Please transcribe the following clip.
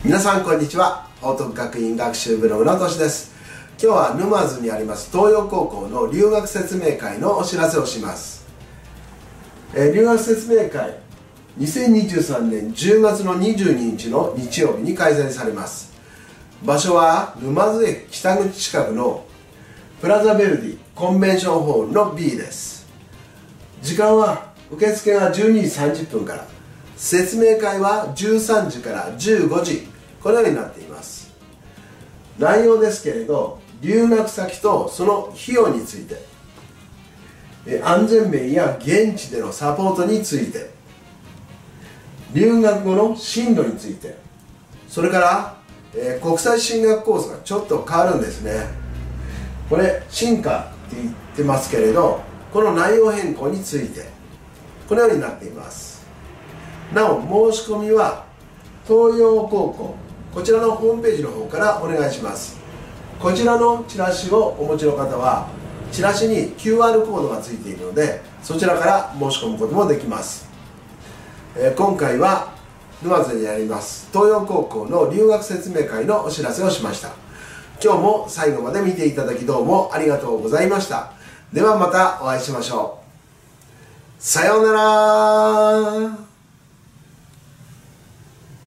皆さんこんにちは。報徳学院学習ブログのとしです。今日は沼津にあります東洋高校の留学説明会のお知らせをします。留学説明会2023年10月の22日の日曜日に開催されます。場所は沼津駅北口近くのプラザベルディコンベンションホールの B です。時間は受付が12時30分から、説明会は13時から15時、このようになっています。内容ですけれど、留学先とその費用について、安全面や現地でのサポートについて、留学後の進路について、それから、国際進学コースがちょっと変わるんですね。これ進化って言ってますけれど、この内容変更についてこのようになっています。なお申し込みは東洋高校こちらのホームページの方からお願いします。こちらのチラシをお持ちの方はチラシに QR コードがついているので、そちらから申し込むこともできます。今回は沼津にあります東洋高校の留学説明会のお知らせをしました。今日も最後まで見ていただきどうもありがとうございました。ではまたお会いしましょう。さようなら。